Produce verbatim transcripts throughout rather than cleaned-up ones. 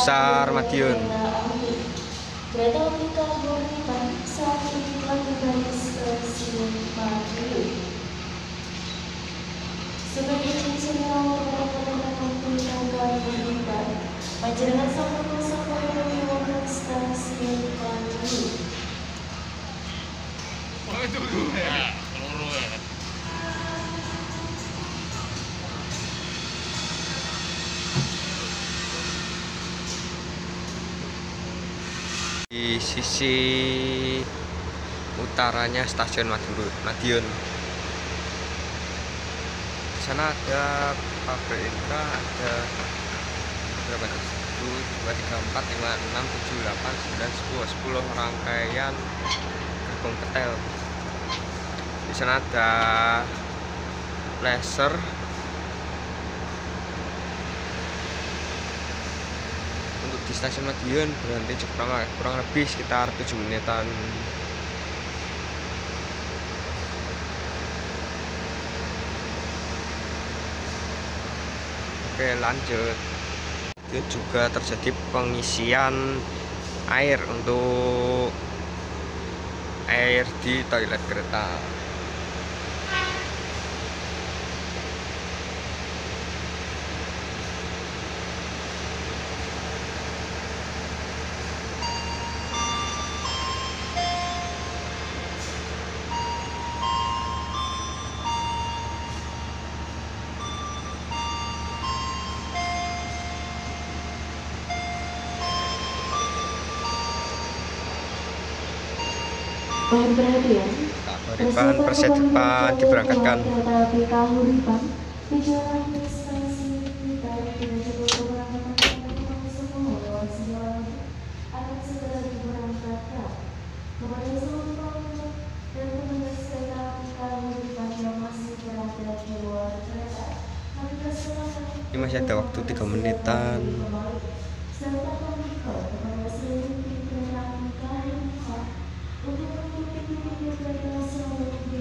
Besar Madiun. Kereta api Kahuripan saat ini telah tiba di stasiun Madiun. Sebagai cincin rawat pada kereta api Kahuripan, panjenengan sampun sampai di stasiun Madiun. Oh itu dulu ya, peluru ya. Di sisi utaranya stasiun Madiun. Di sana ada pabrik Inka, ada berapa nih? satu, dua, tiga, empat, lima, enam, tujuh, delapan, sembilan, sepuluh, sepuluh rangkaian gerbong petel. Di sana ada laser. Untuk di stasiun Madiun berhenti kurang, kurang lebih sekitar tujuh menitan. Oke, lanjut. Itu juga terjadi pengisian air untuk air di toilet kereta. Mohon perhatian, Kahuripan Persedepan diberangkatkan. kereta api Kahuripan di jalan stasiun Blitar dengan jadwal keberangkatan penumpang semua lewat sinyal akan segera diberangkatkan. Kepada seluruh pengunjung dan petugas kereta api Kahuripan yang masih berada di luar kereta, kami persilakan Ini masih ada waktu tiga menitan. serta memberitahu kepada seluruh pintu kereta api Kahuripan untuk mengikuti pintu kereta selalu di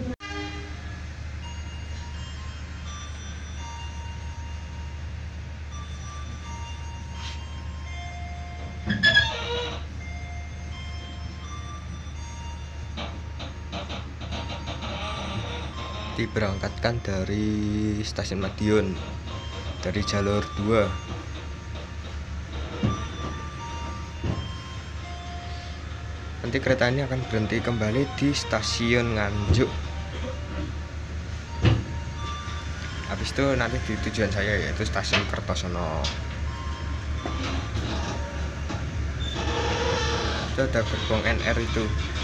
diberangkatkan dari stasiun Madiun dari jalur dua. Nanti kereta ini akan berhenti kembali di stasiun Nganjuk. Habis itu nanti di tujuan saya yaitu stasiun Kertosono. Itu ada gerbong N R itu.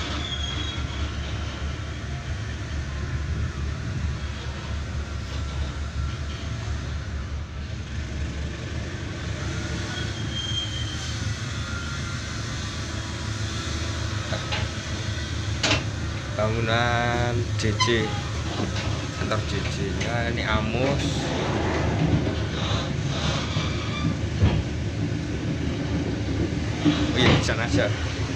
Bangunan J J, kantor J J nya ini Amus. Oh iya, di sana aja.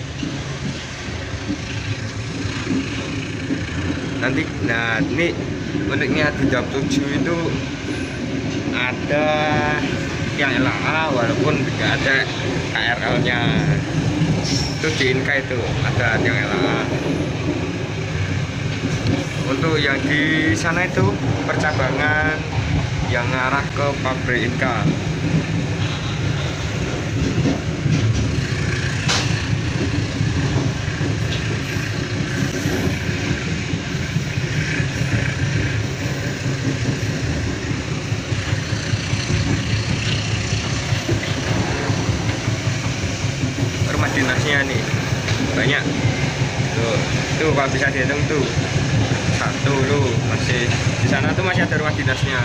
Nanti, nah ini uniknya di jam tujuh itu ada yang L A walaupun tidak ada K R L nya. Itu di Inka itu ada yang L A. Untuk yang di sana itu percabangan yang ngarah ke pabrik Inka. Rumah dinasnya nih banyak tuh, tuh kalau bisa dihitung tuh satu lu masih di sana tuh masih ada rumah dinasnya.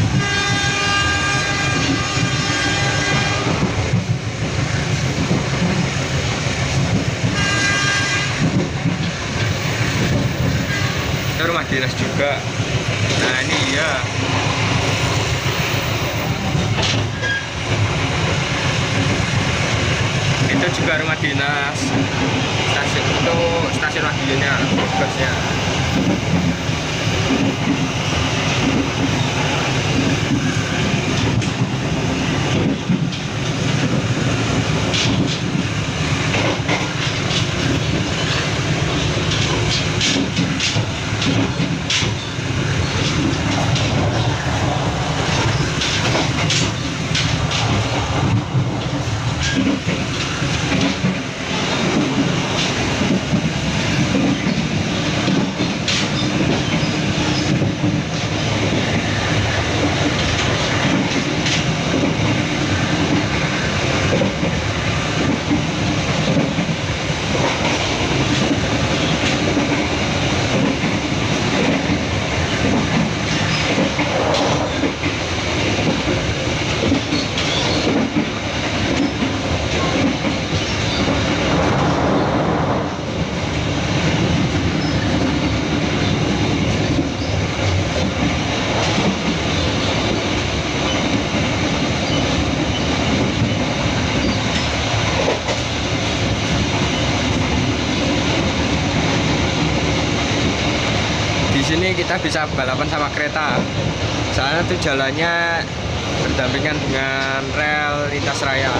Itu rumah dinas juga. Nah ini ya. Itu juga rumah dinas stasiun itu stasiun Madiunnya, bosnya. Sini kita bisa balapan sama kereta, soalnya tuh jalannya berdampingan dengan rel lintas raya.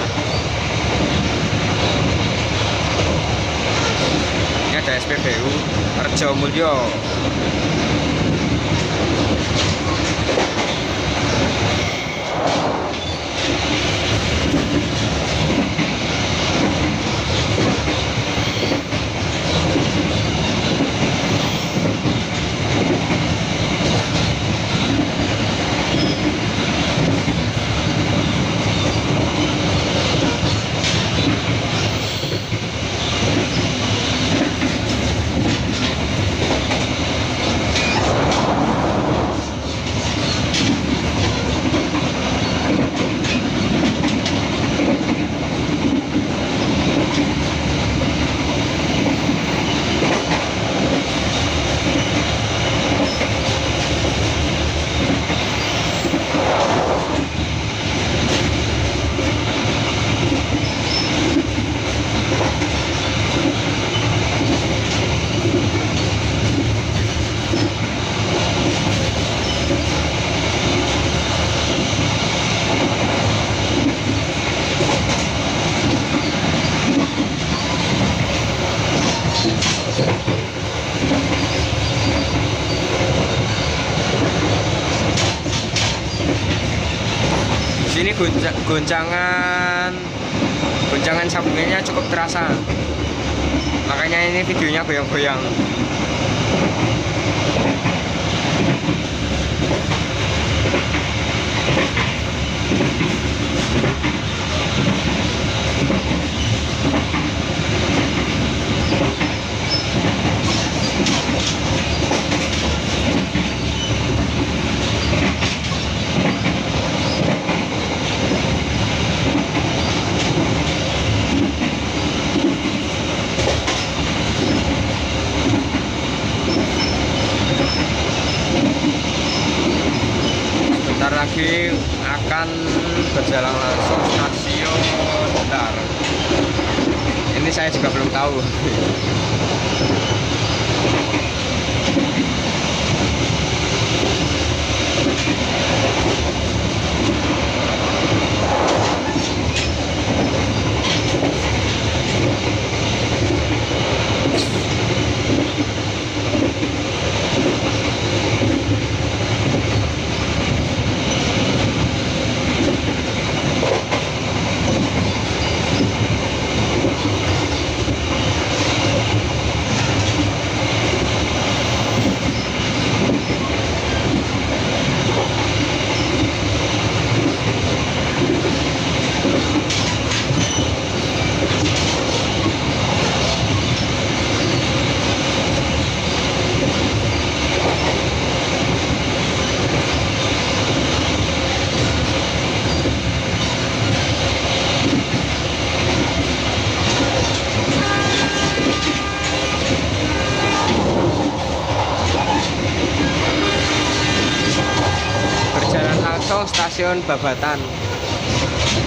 Ini ada S P B U Rejo Mulyo. Sini gonca goncangan goncangan sambungannya cukup terasa, makanya ini videonya goyang-goyang. Lagi akan berjalan langsung stasiun Bentar. Ini saya juga belum tahu. Stasiun Babatan.